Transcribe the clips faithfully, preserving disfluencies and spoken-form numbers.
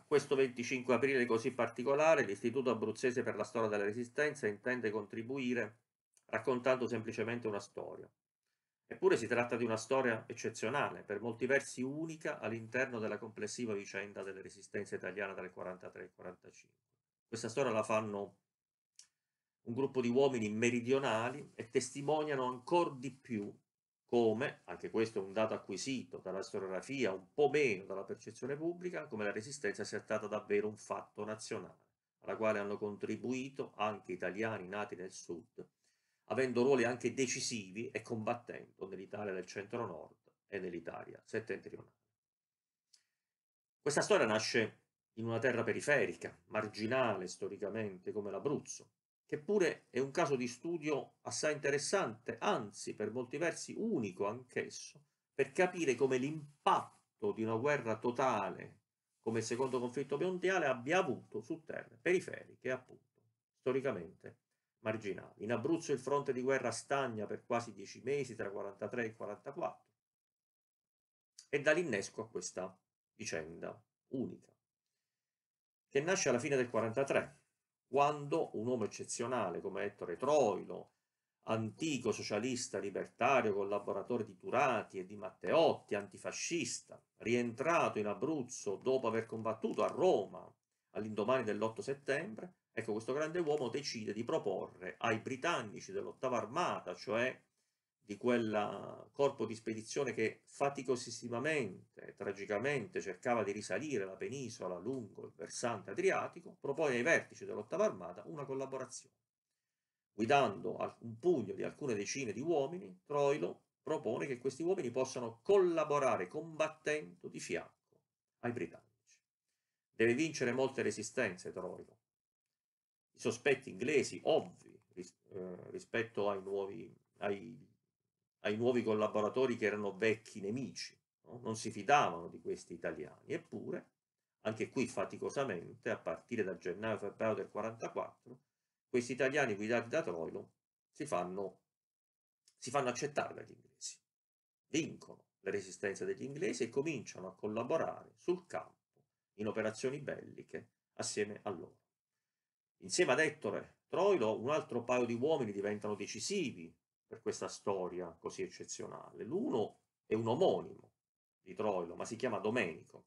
Questo venticinque aprile così particolare, l'Istituto Abruzzese per la Storia della Resistenza intende contribuire raccontando semplicemente una storia. Eppure si tratta di una storia eccezionale, per molti versi unica all'interno della complessiva vicenda della resistenza italiana tra il quarantatré e il quarantacinque. Questa storia la fanno un gruppo di uomini meridionali e testimoniano ancor di più come, anche questo è un dato acquisito dalla storiografia, un po' meno dalla percezione pubblica, come la resistenza sia stata davvero un fatto nazionale, alla quale hanno contribuito anche italiani nati nel sud, avendo ruoli anche decisivi e combattendo nell'Italia del centro-nord e nell'Italia settentrionale. Questa storia nasce in una terra periferica, marginale storicamente come l'Abruzzo, che pure è un caso di studio assai interessante, anzi per molti versi unico anch'esso, per capire come l'impatto di una guerra totale come il secondo conflitto mondiale abbia avuto su terre periferiche e appunto storicamente marginali. In Abruzzo il fronte di guerra stagna per quasi dieci mesi tra quarantatré e quarantaquattro e dà l'innesco a questa vicenda unica, che nasce alla fine del quarantatré, quando un uomo eccezionale come Ettore Troilo, antico socialista libertario, collaboratore di Turati e di Matteotti, antifascista, rientrato in Abruzzo dopo aver combattuto a Roma all'indomani dell'otto settembre, ecco questo grande uomo decide di proporre ai britannici dell'ottava armata, cioè di quel corpo di spedizione che faticosissimamente e tragicamente cercava di risalire la penisola lungo il versante adriatico, propone ai vertici dell'ottava armata una collaborazione. Guidando un pugno di alcune decine di uomini, Troilo propone che questi uomini possano collaborare combattendo di fianco ai britannici. Deve vincere molte resistenze Troilo. I sospetti inglesi, ovvi, ris eh, rispetto ai nuovi, ai ai nuovi collaboratori che erano vecchi nemici, no? Non si fidavano di questi italiani, eppure, anche qui faticosamente, a partire da gennaio-febbraio del quarantaquattro, questi italiani guidati da Troilo si fanno, si fanno accettare dagli inglesi, vincono le resistenze degli inglesi e cominciano a collaborare sul campo in operazioni belliche assieme a loro. Insieme ad Ettore Troilo un altro paio di uomini diventano decisivi per questa storia così eccezionale. L'uno è un omonimo di Troilo, ma si chiama Domenico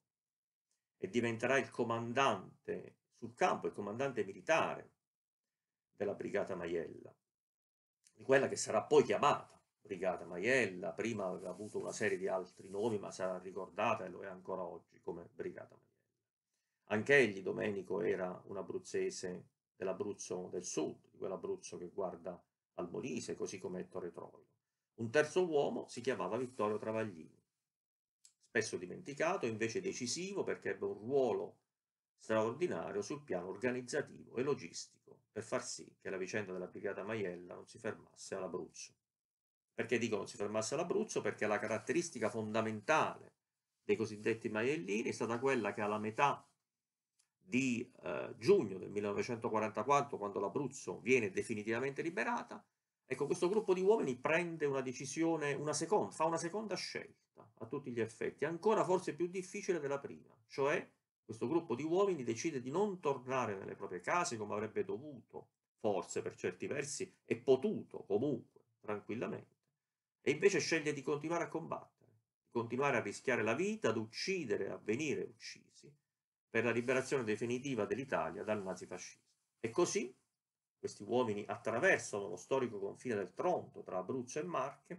e diventerà il comandante sul campo, il comandante militare della Brigata Maiella, di quella che sarà poi chiamata Brigata Maiella, prima aveva avuto una serie di altri nomi, ma sarà ricordata e lo è ancora oggi come Brigata Maiella. Anche egli, Domenico, era un abruzzese dell'Abruzzo del Sud, di quell'Abruzzo che guarda al Molise, così come Ettore Troilo. Un terzo uomo si chiamava Vittorio Travaglini, spesso dimenticato, invece decisivo perché ebbe un ruolo straordinario sul piano organizzativo e logistico per far sì che la vicenda della Brigata Maiella non si fermasse all'Abruzzo. Perché dico non si fermasse all'Abruzzo? Perché la caratteristica fondamentale dei cosiddetti maiellini è stata quella che alla metà di eh, giugno del millenovecentoquarantaquattro, quando l'Abruzzo viene definitivamente liberata, ecco, questo gruppo di uomini prende una decisione, una seconda, fa una seconda scelta a tutti gli effetti, ancora forse più difficile della prima, cioè questo gruppo di uomini decide di non tornare nelle proprie case come avrebbe dovuto, forse per certi versi, e potuto comunque, tranquillamente, e invece sceglie di continuare a combattere, di continuare a rischiare la vita, ad uccidere, a venire uccisi, per la liberazione definitiva dell'Italia dal nazifascismo. E così questi uomini attraversano lo storico confine del Tronto tra Abruzzo e Marche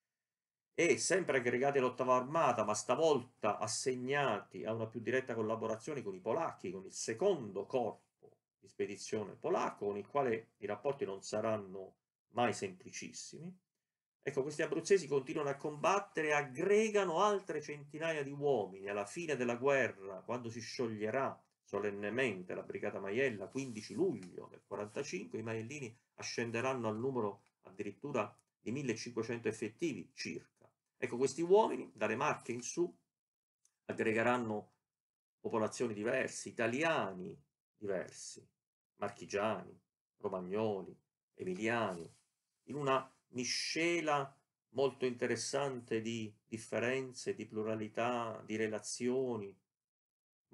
e, sempre aggregati all'ottava armata, ma stavolta assegnati a una più diretta collaborazione con i polacchi, con il secondo corpo di spedizione polacco, con il quale i rapporti non saranno mai semplicissimi, ecco, questi abruzzesi continuano a combattere e aggregano altre centinaia di uomini. Alla fine della guerra, quando si scioglierà solennemente la Brigata Maiella, quindici luglio del quarantacinque, i maiellini ascenderanno al numero addirittura di millecinquecento effettivi circa. Ecco, questi uomini, dalle Marche in su, aggregheranno popolazioni diverse, italiani diversi, marchigiani, romagnoli, emiliani, in una miscela molto interessante di differenze, di pluralità, di relazioni,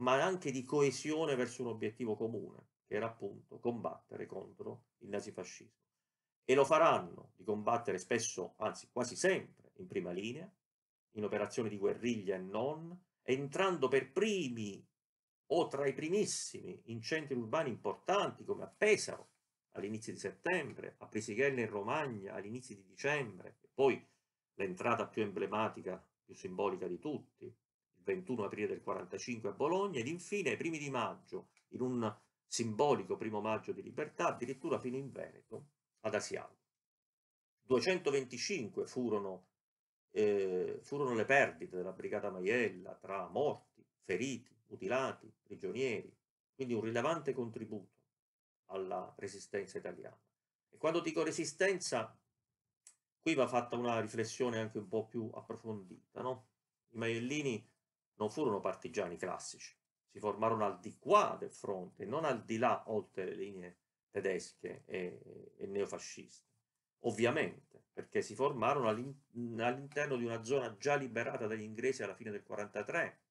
ma anche di coesione verso un obiettivo comune, che era appunto combattere contro il nazifascismo. E lo faranno di combattere spesso, anzi quasi sempre, in prima linea, in operazioni di guerriglia e non, entrando per primi o tra i primissimi in centri urbani importanti come a Pesaro all'inizio di settembre, a Prisighella in Romagna all'inizio di dicembre, e poi l'entrata più emblematica, più simbolica di tutti, il ventuno aprile del quarantacinque a Bologna, ed infine ai primi di maggio, in un simbolico primo maggio di libertà, addirittura fino in Veneto, ad Asiago. duecentoventicinque furono, eh, furono le perdite della Brigata Maiella tra morti, feriti, mutilati, prigionieri, quindi un rilevante contributo alla resistenza italiana. E quando dico resistenza, qui va fatta una riflessione anche un po' più approfondita, no? I maiellini non furono partigiani classici, si formarono al di qua del fronte, non al di là, oltre le linee tedesche e, e neofasciste. Ovviamente, perché si formarono all'interno di una zona già liberata dagli inglesi alla fine del quarantatré,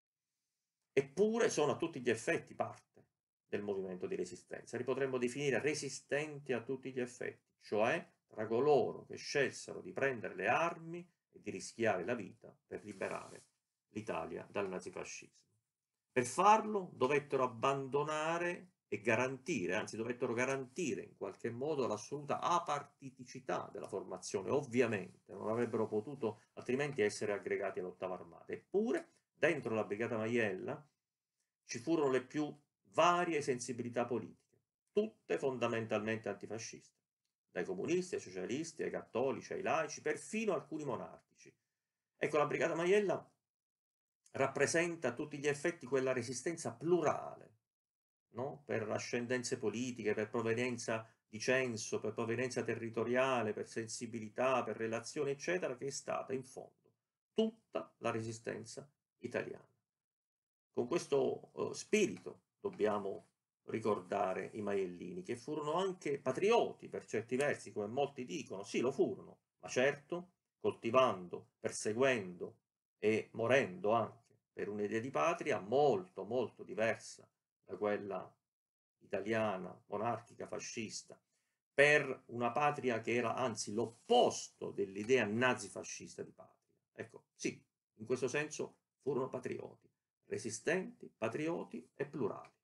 eppure sono a tutti gli effetti parte del movimento di resistenza. Li potremmo definire resistenti a tutti gli effetti, cioè tra coloro che scelsero di prendere le armi e di rischiare la vita per liberare l'Italia dal nazifascismo. Per farlo dovettero abbandonare e garantire, anzi dovettero garantire in qualche modo l'assoluta apartiticità della formazione, ovviamente, non avrebbero potuto altrimenti essere aggregati all'ottava armata. Eppure, dentro la Brigata Maiella ci furono le più varie sensibilità politiche, tutte fondamentalmente antifasciste, dai comunisti ai socialisti, ai cattolici, ai laici, perfino alcuni monarchici. Ecco, la Brigata Maiella rappresenta a tutti gli effetti quella resistenza plurale, no? Per ascendenze politiche, per provenienza di censo, per provenienza territoriale, per sensibilità, per relazioni, eccetera, che è stata in fondo tutta la resistenza italiana. Con questo uh, spirito dobbiamo ricordare i maiellini, che furono anche patrioti per certi versi, come molti dicono. Sì, lo furono, ma certo coltivando, perseguendo e morendo anche per un'idea di patria molto, molto diversa da quella italiana, monarchica, fascista, per una patria che era anzi l'opposto dell'idea nazifascista di patria. Ecco, sì, in questo senso furono patrioti, resistenti, patrioti e plurali.